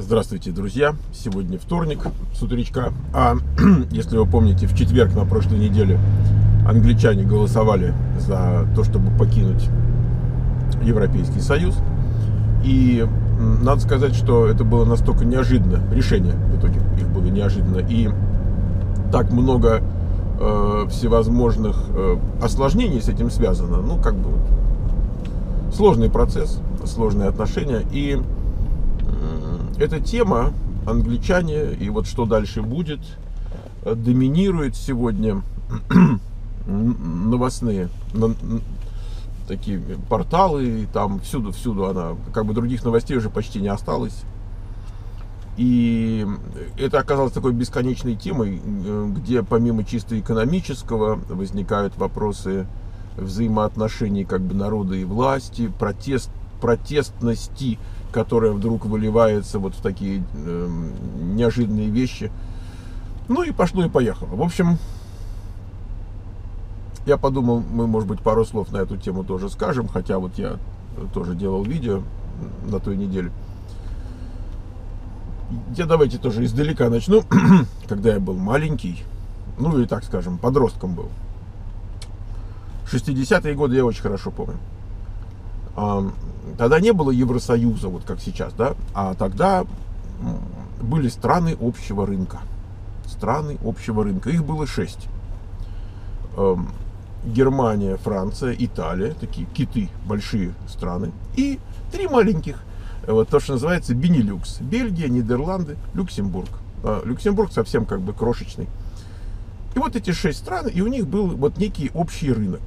Здравствуйте, друзья! Сегодня вторник с утречка. А если вы помните, в четверг на прошлой неделе англичане голосовали за то, чтобы покинуть Европейский Союз. И надо сказать, что это было настолько неожиданно. Решение в итоге их было неожиданно. И так много всевозможных осложнений с этим связано. Ну, как бы сложный процесс, сложные отношения. И эта тема, англичане и вот что дальше будет, доминирует сегодня новостные такие порталы, и там всюду она, как бы других новостей уже почти не осталось. И это оказалось такой бесконечной темой, где помимо чисто экономического возникают вопросы взаимоотношений как бы народа и власти, протестности, которая вдруг выливается вот в такие неожиданные вещи. Ну и пошло и поехало. В общем, я подумал, мы, может быть, пару слов на эту тему тоже скажем, хотя вот я тоже делал видео на той неделе. Я давайте тоже издалека начну. Когда я был маленький, ну или так скажем, подростком был. 60-е годы я очень хорошо помню. Тогда не было Евросоюза, вот как сейчас, да, а тогда были страны общего рынка. Страны общего рынка. Их было 6. Германия, Франция, Италия, такие киты, большие страны. И 3 маленьких. Вот то, что называется Бенилюкс. Бельгия, Нидерланды, Люксембург. Люксембург совсем как бы крошечный. И вот эти 6 стран, и у них был вот некий общий рынок.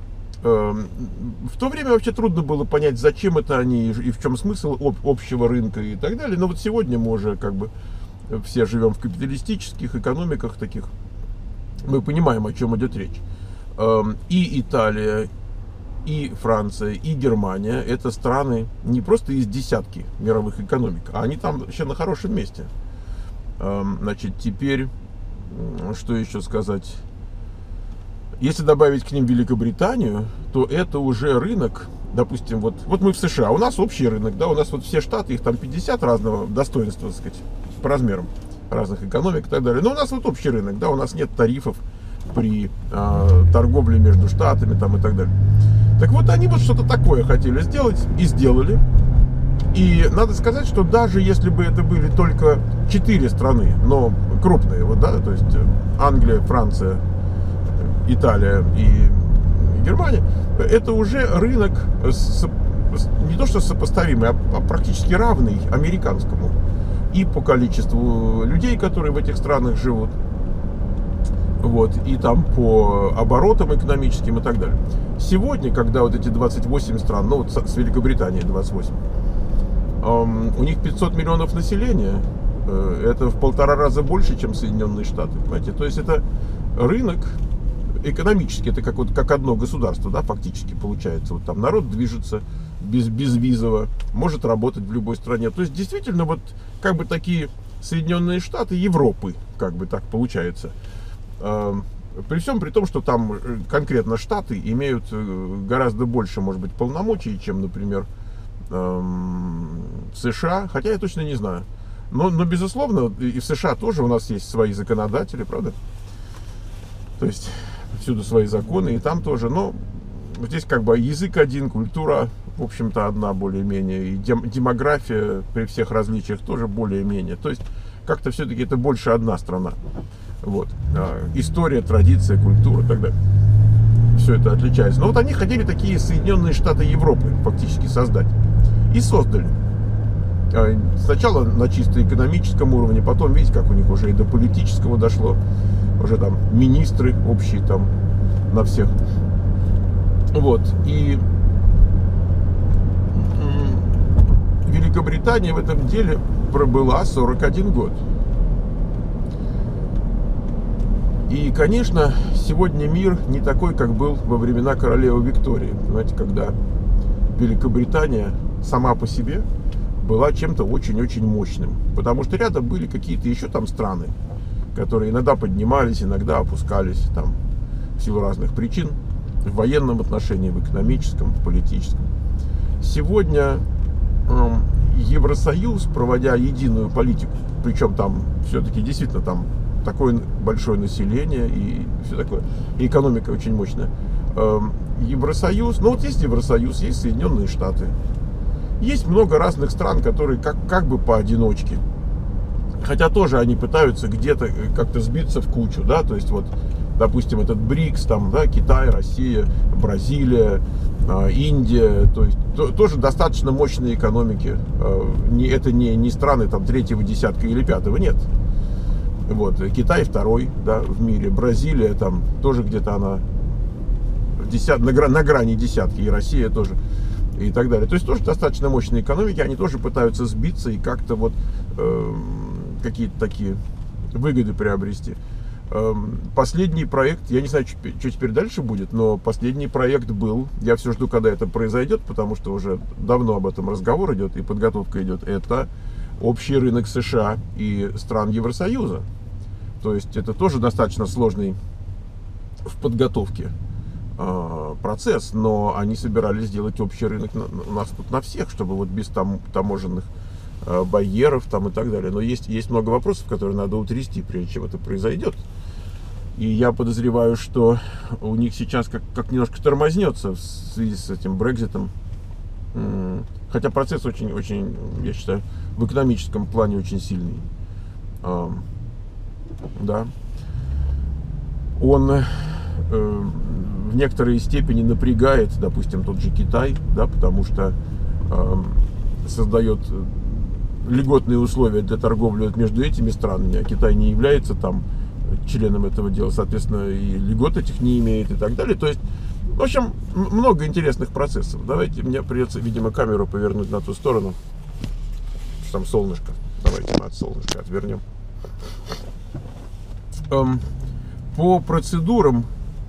В то время вообще трудно было понять, зачем это они и в чем смысл общего рынка и так далее. Но вот сегодня мы уже как бы все живем в капиталистических экономиках таких. Мы понимаем, о чем идет речь. И Италия, и Франция, и Германия — это страны не просто из десятки мировых экономик, а они там вообще на хорошем месте. Значит, теперь, что еще сказать? Если добавить к ним Великобританию, то это уже рынок, допустим, вот мы в США, у нас общий рынок, да, у нас вот все штаты, их там 50 разного достоинства, так сказать, по размерам разных экономик и так далее. Но у нас вот общий рынок, да, у нас нет тарифов при торговле между штатами там и так далее. Так вот, они вот что-то такое хотели сделать и сделали. И надо сказать, что даже если бы это были только 4 страны, но крупные, вот, да, то есть Англия, Франция, Италия и Германия, это уже рынок не то что сопоставимый, а практически равный американскому. И по количеству людей, которые в этих странах живут, вот, и там по оборотам экономическим и так далее. Сегодня, когда вот эти 28 стран, ну вот с Великобританией 28, у них 500 миллионов населения, это в 1,5 раза больше, чем Соединенные Штаты, понимаете? То есть это рынок экономически, это как одно государство, да, фактически получается. Вот там народ движется безвизово, может работать в любой стране. То есть действительно вот как бы такие Соединенные Штаты Европы, как бы так получается. При всем при том, что там конкретно штаты имеют гораздо больше, может быть, полномочий, чем, например, США, хотя я точно не знаю. Но безусловно, и в США тоже у нас есть свои законодатели, правда? То есть всюду свои законы, и там тоже. Но здесь как бы язык один, культура, в общем-то, одна более-менее. И демография при всех различиях тоже более-менее. То есть как-то все-таки это больше одна страна. Вот. История, традиция, культура и так далее. Все это отличается. Но вот они хотели такие Соединенные Штаты Европы фактически создать. И создали. Сначала на чисто экономическом уровне, потом, видите, как у них уже и до политического дошло. Уже там министры общие там на всех. Вот. И Великобритания в этом деле пробыла 41 год. И, конечно, сегодня мир не такой, как был во времена королевы Виктории. Понимаете, когда Великобритания сама по себе была чем-то очень-очень мощным. Потому что рядом были какие-то еще там страны, которые иногда поднимались, иногда опускались там в силу разных причин. В военном отношении, в экономическом, в политическом. Сегодня Евросоюз, проводя единую политику, причем там все-таки действительно там такое большое население и все такое, и экономика очень мощная. Евросоюз, ну вот есть Евросоюз, есть Соединенные Штаты, есть много разных стран, которые как бы поодиночке, хотя тоже они пытаются где-то как-то сбиться в кучу, да, то есть вот, допустим, этот БРИКС, там, да, Китай, Россия, Бразилия, Индия, то есть тоже достаточно мощные экономики, это не страны там третьего десятка или пятого, нет. Вот, Китай второй, да, в мире, Бразилия там тоже где-то она на грани десятки, и Россия тоже, и так далее. То есть тоже достаточно мощные экономики, они тоже пытаются сбиться и как-то вот какие-то такие выгоды приобрести. Последний проект, я не знаю, что теперь дальше будет, но последний проект был, я все жду, когда это произойдет, потому что уже давно об этом разговор идет и подготовка идет, это общий рынок США и стран Евросоюза. То есть это тоже достаточно сложный в подготовке процесс, но они собирались сделать общий рынок у нас тут на всех, чтобы вот без таможенных барьеров там и так далее. Но есть много вопросов, которые надо утрясти, прежде чем это произойдет. И я подозреваю, что у них сейчас как немножко тормознется в связи с этим Брекситом. Хотя процесс очень, я считаю, в экономическом плане очень сильный. Да. Он в некоторой степени напрягает, допустим, тот же Китай, да, потому что создает льготные условия для торговли между этими странами, а Китай не является там членом этого дела, соответственно, и льгот этих не имеет и так далее. То есть, в общем, много интересных процессов. Давайте, мне придется, видимо, камеру повернуть на ту сторону. Там солнышко. Давайте мы от солнышка отвернем. По процедурам,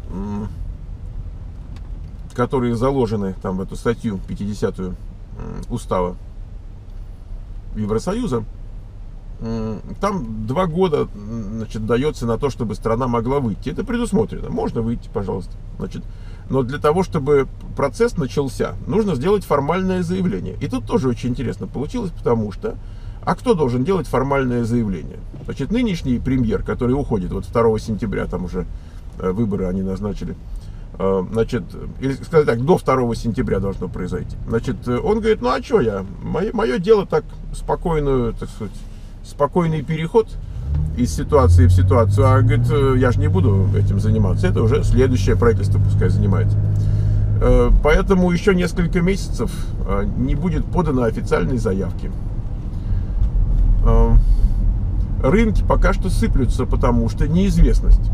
которые заложены там в эту статью 50-ю устава Евросоюза, там 2 года, значит, дается на то, чтобы страна могла выйти. Это предусмотрено. Можно выйти, пожалуйста. Значит, но для того, чтобы процесс начался, нужно сделать формальное заявление. И тут тоже очень интересно получилось, потому что а кто должен делать формальное заявление? Значит, нынешний премьер, который уходит вот 2 сентября, там уже выборы они назначили, значит, или сказать так, до 2 сентября должно произойти. Значит, он говорит, ну а что я? Мое дело так спокойную, так сказать, спокойный переход из ситуации в ситуацию. А говорит, я же не буду этим заниматься. Это уже следующее правительство пускай занимается. Поэтому еще несколько месяцев не будет подано официальной заявки. Рынки пока что сыплются, потому что неизвестность.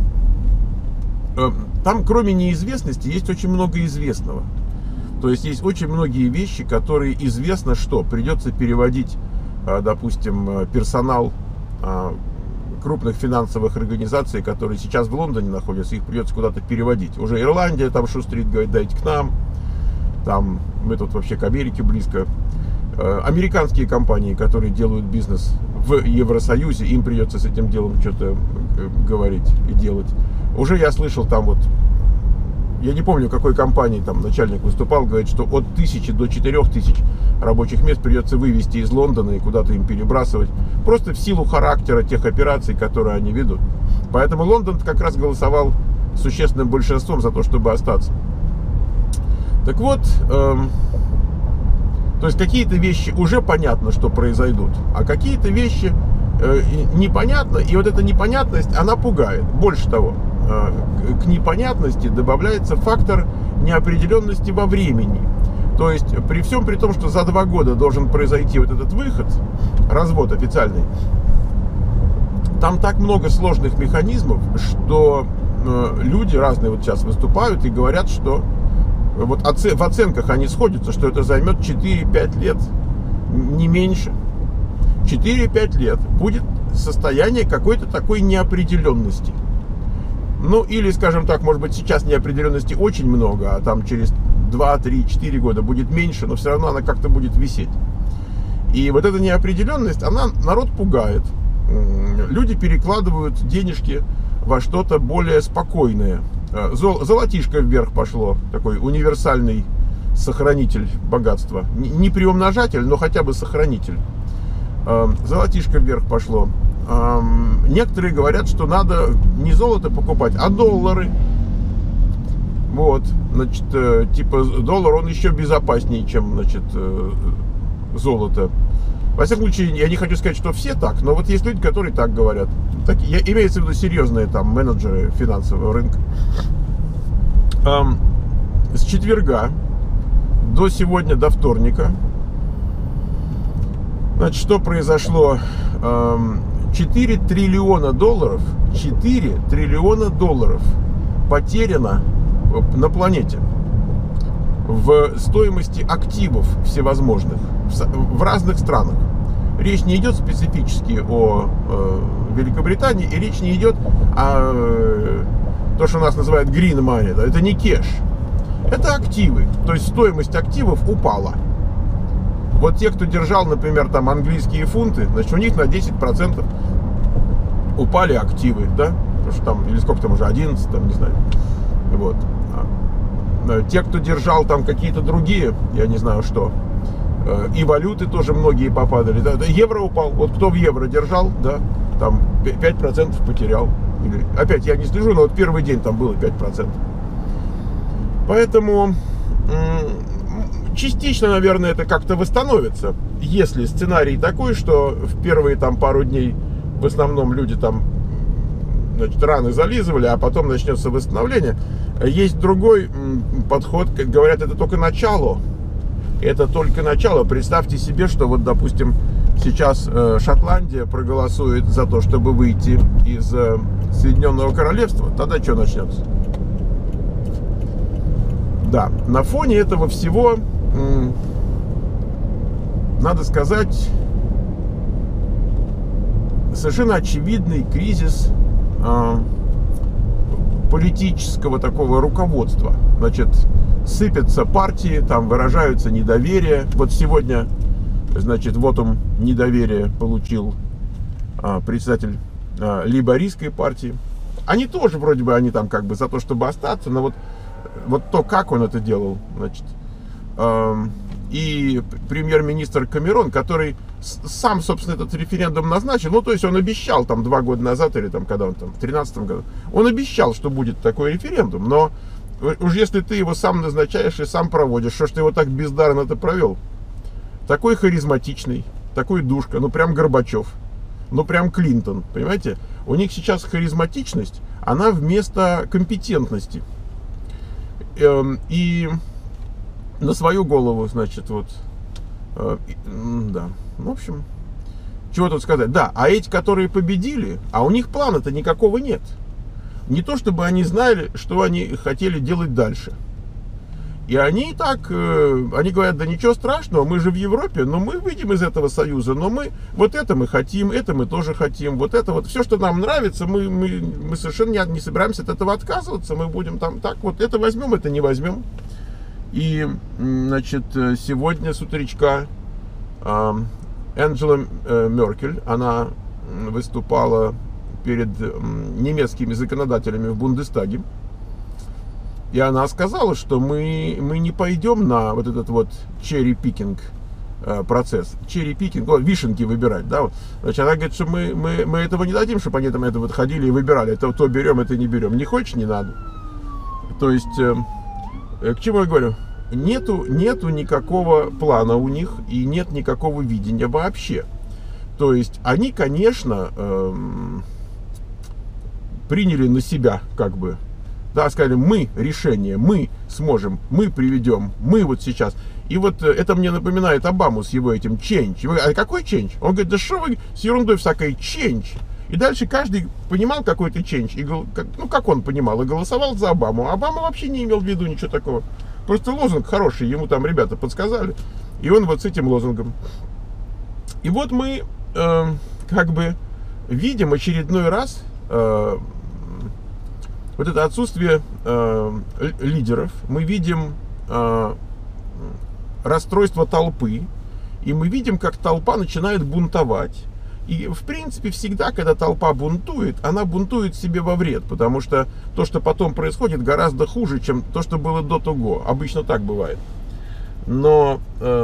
Там, кроме неизвестности, есть очень много известного. То есть есть очень многие вещи, которые известно, что придется переводить, допустим, персонал крупных финансовых организаций, которые сейчас в Лондоне находятся, их придется куда-то переводить. Уже Ирландия там шустрит, говорит, дайте к нам. Там мы тут вообще к Америке близко. Американские компании, которые делают бизнес в Евросоюзе, им придется с этим делом что-то говорить и делать. Уже я слышал там вот, я не помню, какой компании там начальник выступал, говорит, что от 1000 до 4000 рабочих мест придется вывести из Лондона и куда-то им перебрасывать. Просто в силу характера тех операций, которые они ведут. Поэтому Лондон как раз голосовал существенным большинством за то, чтобы остаться. Так вот, то есть какие-то вещи уже понятно, что произойдут, а какие-то вещи непонятно, и вот эта непонятность, она пугает. Больше того, к непонятности добавляется фактор неопределенности во времени. То есть при всем при том, что за 2 года должен произойти вот этот выход, развод официальный, там так много сложных механизмов, что люди разные вот сейчас выступают и говорят, что вот в оценках они сходятся, что это займет 4-5 лет, не меньше. 4-5 лет будет состояние какой-то такой неопределенности. Ну, или, скажем так, может быть, сейчас неопределенности очень много, а там через 2, 3, 4 года будет меньше, но все равно она как-то будет висеть. И вот эта неопределенность, она народ пугает. Люди перекладывают денежки во что-то более спокойное. Золотишко вверх пошло, такой универсальный сохранитель богатства. Не приумножатель, но хотя бы сохранитель. Золотишко вверх пошло. Некоторые говорят, что надо не золото покупать, а доллары. Вот, значит, типа доллар, он еще безопаснее, чем, значит, золото. Во всяком случае, я не хочу сказать, что все так, но вот есть люди, которые так говорят. Так, имеется в виду серьезные там менеджеры финансового рынка. С четверга до сегодня, до вторника, значит, что произошло? 4 триллиона долларов, 4 триллиона долларов потеряно на планете в стоимости активов всевозможных в разных странах. Речь не идет специфически о Великобритании, и речь не идет о то, что у нас называют green money. Это не кэш, это активы. То есть стоимость активов упала. Вот те, кто держал, например, там английские фунты, значит, у них на 10% упали активы, да? Потому что там, или сколько там уже, 11, там, не знаю. Вот. Те, кто держал там какие-то другие, я не знаю что, и валюты тоже многие попадали. Да? Евро упал. Вот кто в евро держал, да, там 5% потерял. Или, опять, я не слежу, но вот первый день там было 5%. Поэтому частично, наверное, это как-то восстановится. Если сценарий такой, что в первые там пару дней в основном люди там, значит, раны зализывали, а потом начнется восстановление. Есть другой подход, как говорят, это только начало. Это только начало. Представьте себе, что вот, допустим, сейчас Шотландия проголосует за то, чтобы выйти из Соединенного Королевства. Тогда что начнется? Да, на фоне этого всего, надо сказать, совершенно очевидный кризис политического такого руководства. Значит, сыпятся партии, там выражаются недоверие. Вот сегодня, значит, вот он недоверие получил председатель лейбористской партии. Они тоже вроде бы, они там как бы за то, чтобы остаться, но вот то, как он это делал, значит, и премьер-министр Камерон, который сам, собственно, этот референдум назначил, ну, то есть он обещал там 2 года назад, или там, когда он там, в 2013 году, он обещал, что будет такой референдум, но уж если ты его сам назначаешь и сам проводишь, что ж ты его так бездарно-то провел? Такой харизматичный, такой душка, ну, прям Горбачев, ну, прям Клинтон, понимаете? У них сейчас харизматичность, она вместо компетентности. И на свою голову, значит, вот, да, в общем, чего тут сказать. Да, а эти, которые победили, а у них плана-то никакого нет. Не то, чтобы они знали, что они хотели делать дальше. И они так, они говорят, да ничего страшного, мы же в Европе, но мы выйдем из этого союза, но мы, вот это мы хотим, это мы тоже хотим, вот это вот, все, что нам нравится, мы совершенно не собираемся от этого отказываться, мы будем там так, вот это возьмем, это не возьмем. И, значит, сегодня с утречка Анджела Меркель, она выступала перед немецкими законодателями в Бундестаге. И она сказала, что мы не пойдем на вот этот вот черри-пикинг процесс. Черри-пикинг, вишенки выбирать, да. Значит, она говорит, что мы этого не дадим, чтобы они там это вот ходили и выбирали. Это то берем, это не берем. Не хочешь, не надо. То есть, к чему я говорю? Нету никакого плана у них и нет никакого видения вообще. То есть, они, конечно, приняли на себя, как бы, да, сказали, мы решение, мы сможем, мы приведем, мы вот сейчас. И вот это мне напоминает Обаму с его этим change. А какой change? Он говорит, да что вы с ерундой всякой change? И дальше каждый понимал какой-то change. И, ну, как он понимал, и голосовал за Обаму. Обама вообще не имел в виду ничего такого. Просто лозунг хороший, ему там ребята подсказали. И он вот с этим лозунгом. И вот мы как бы видим очередной раз вот это отсутствие лидеров, мы видим расстройство толпы, и мы видим, как толпа начинает бунтовать. И, в принципе, всегда, когда толпа бунтует, она бунтует себе во вред, потому что то, что потом происходит, гораздо хуже, чем то, что было до того. Обычно так бывает. Но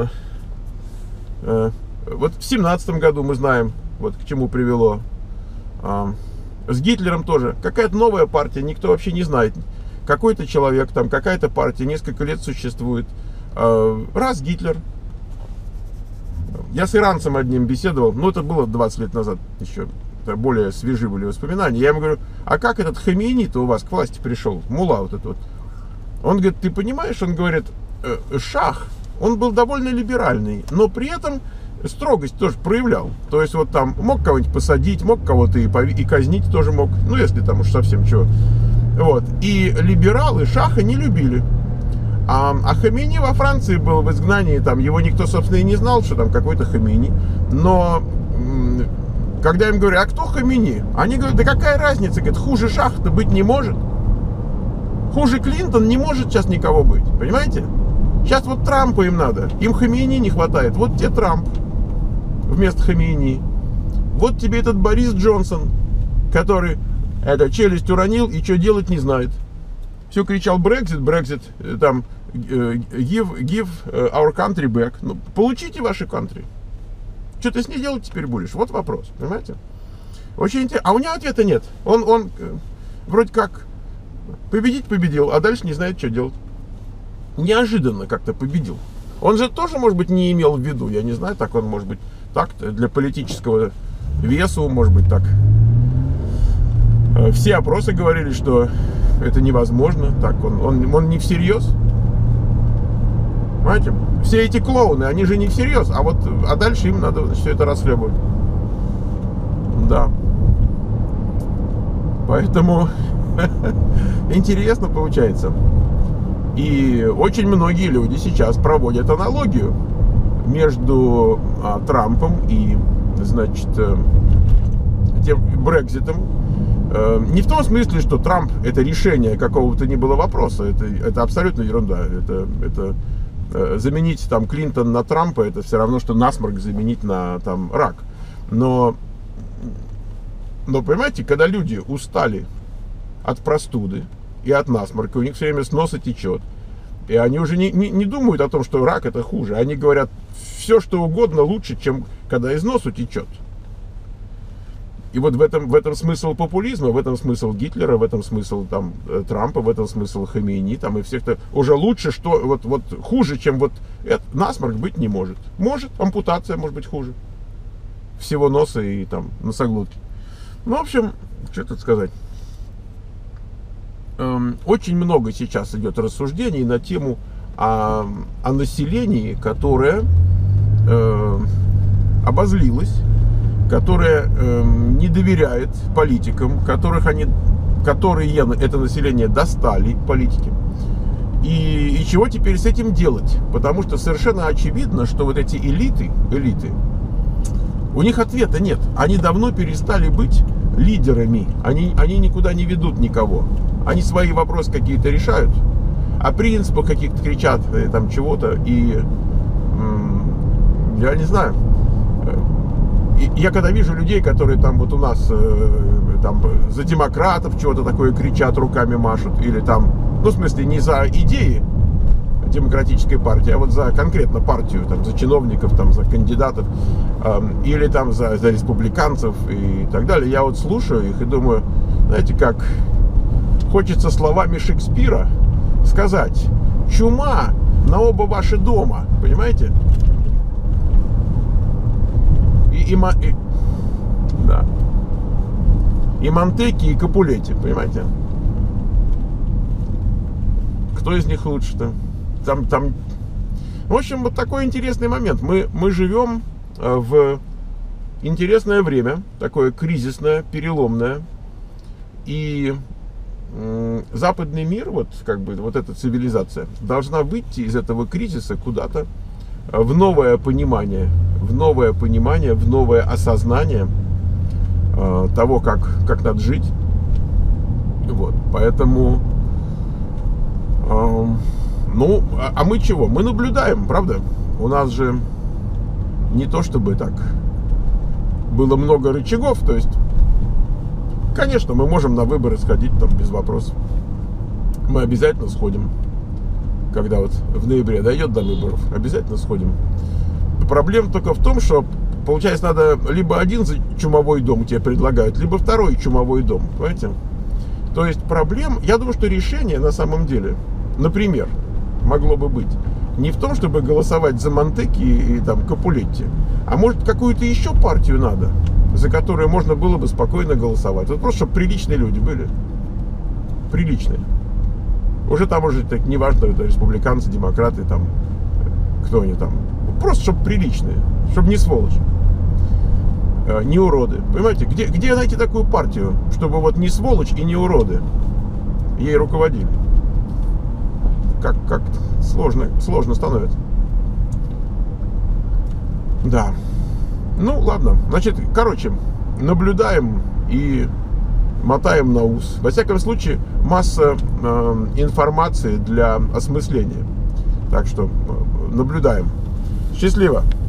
вот в 17 году мы знаем, вот к чему привело. С Гитлером тоже. Какая-то новая партия, никто вообще не знает. Какой-то человек, там какая-то партия, несколько лет существует. Раз Гитлер. Я с иранцем одним беседовал, ну это было 20 лет назад еще, это более свежие были воспоминания. Я ему говорю, а как этот Хамейни-то у вас к власти пришел, мулла вот этот вот? Он говорит, ты понимаешь, он говорит, шах, он был довольно либеральный, но при этом строгость тоже проявлял. То есть вот там мог кого-нибудь посадить, мог кого-то и казнить тоже мог, ну если там уж совсем чего. Вот. И либералы шаха не любили. А Хамейни во Франции был в изгнании, там его никто, собственно, и не знал, что там какой-то Хамейни. Но когда я им говорю, а кто Хамейни? Они говорят, да какая разница, говорят, хуже шаха-то быть не может. Хуже Клинтон не может сейчас никого быть, понимаете? Сейчас вот Трампа им надо, им Хамейни не хватает. Вот тебе Трамп вместо Хамейни. Вот тебе этот Борис Джонсон, который челюсть уронил и что делать не знает. Все кричал Brexit, там give our country back. Ну, получите ваши country. Что ты с ней делать теперь будешь? Вот вопрос, понимаете? Очень интересно. А у него ответа нет. Он вроде как победил, а дальше не знает, что делать. Неожиданно как-то победил. Он же тоже, может быть, не имел в виду. Я не знаю, так он, может быть, так для политического весу, может быть, так. Все опросы говорили, что это невозможно. Так, он не всерьез. Понимаете? Все эти клоуны, они же не всерьез. А дальше им надо все это расхлебывать. Да. Поэтому интересно получается. И очень многие люди сейчас проводят аналогию между Трампом и, значит, тем Брекситом. Не в том смысле, что Трамп это решение какого-то ни было вопроса. Это абсолютно ерунда. Это заменить там Клинтон на Трампа, это все равно, что насморк заменить на там рак. Но понимаете, когда люди устали от простуды и от насморка, у них все время с носа течет, и они уже не думают о том, что рак это хуже. Они говорят, все что угодно лучше, чем когда из носу течет. И вот в этом смысл популизма, в этом смысл Гитлера, в этом смысл там Трампа, в этом смысл Хамейни, там и всех, кто уже лучше, что вот хуже, чем вот это, насморк быть не может. Может, ампутация может быть хуже всего носа и там носоглотки. Ну, в общем, что тут сказать. Очень много сейчас идет рассуждений на тему о населении, которое обозлилось, которое не доверяет политикам, которые это население достали, политики. И чего теперь с этим делать? Потому что совершенно очевидно, что вот эти элиты, у них ответа нет. Они давно перестали быть лидерами. Они никуда не ведут никого. Они свои вопросы какие-то решают, о принципах каких-то кричат, там чего-то. И я не знаю. Я когда вижу людей, которые там вот у нас там за демократов чего-то такое кричат, руками машут, или там, ну в смысле не за идеи демократической партии, а вот за конкретно партию, там, за чиновников, там, за кандидатов, или там за республиканцев и так далее, я вот слушаю их и думаю, знаете, как хочется словами Шекспира сказать: чума на оба ваши дома, понимаете? Да. И Монтеки, и Капулетти, понимаете? Кто из них лучше-то? Там... В общем, вот такой интересный момент. Мы живем в интересное время, такое кризисное, переломное. И западный мир, вот как бы вот эта цивилизация, должна выйти из этого кризиса куда-то в новое понимание, в новое осознание того, как надо жить. Вот, поэтому, ну, а мы чего? Мы наблюдаем, правда? У нас же не то чтобы так было много рычагов, то есть, конечно, мы можем на выборы сходить там без вопросов. Мы обязательно сходим. когда вот в ноябре дойдет до выборов, обязательно сходим. Проблема только в том, что, получается, надо либо один чумовой дом тебе предлагают, либо второй чумовой дом, понимаете? То есть проблем, я думаю, что решение на самом деле, например, могло бы быть не в том, чтобы голосовать за Монтеки и там Капулетти, а может какую-то еще партию надо, за которую можно было бы спокойно голосовать. Вот просто, чтобы приличные люди были. Приличные. Уже там уже так неважно, это республиканцы, демократы, там, кто они там. Просто, чтобы приличные, чтобы не сволочь. Не уроды. Понимаете, где найти такую партию, чтобы вот не сволочь и не уроды ей руководили? Как сложно становится. Да. Ну, ладно. Значит, короче, наблюдаем и мотаем на ус. Во всяком случае, масса информации для осмысления. Так что наблюдаем. Счастливо!